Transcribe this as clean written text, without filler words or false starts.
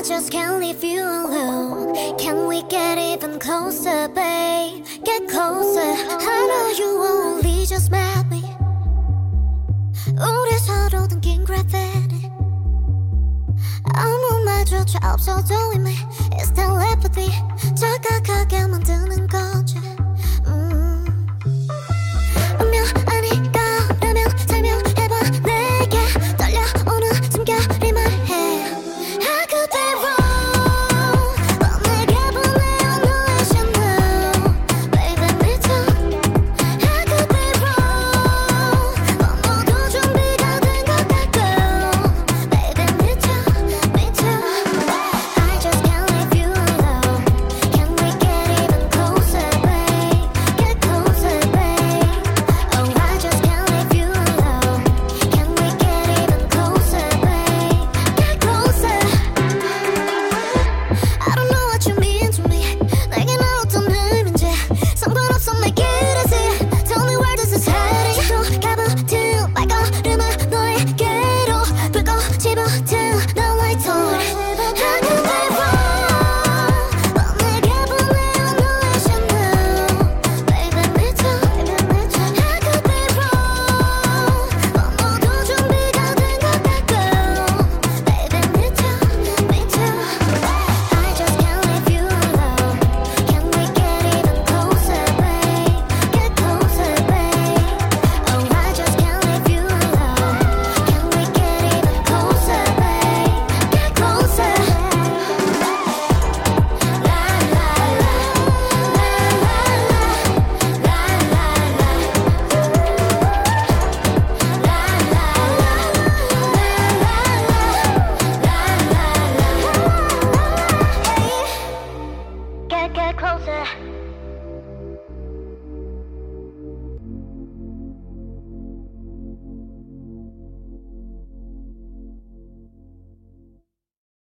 just can't leave you alone. Can we get even closer, babe? Get closer. I know you only just met me. 우리 서로 느낀 gravity. 아무 말조차 없어도 이미 It's telepathy. 자각하게 만드는 거지. 운명 아니까라면 설명해봐 내게 떨려오는 숨결이 말해. I could be wrong. 내게 보내요 너의 신호. Baby me too. I could be wrong. 모두 준비가 된 것 같고. Baby me too, me too. I just can't leave you alone. Can we get even closer, babe? Get closer, babe. Oh, I just can't leave you alone. Can we get even closer, babe? Get closer. I don't know what you mean to me. 내게는 어떤 의미인지 상관없어 make it easy. Tell me where this is heading. 또 가부튼 발걸음을 너에게로 불고 집어든 no light on. I could be wrong. 내게 보내요 너의 신호. Baby me too. I could be wrong. 모두 준비가 된 것 같고. Baby me too, me too. I just can't leave you alone. Can we get even closer, babe? Get closer, babe. Oh, I just can't leave you alone. Can we get even closer, babe? Get closer. La la la, la la la, la la la, la la la, la la la. Get closer.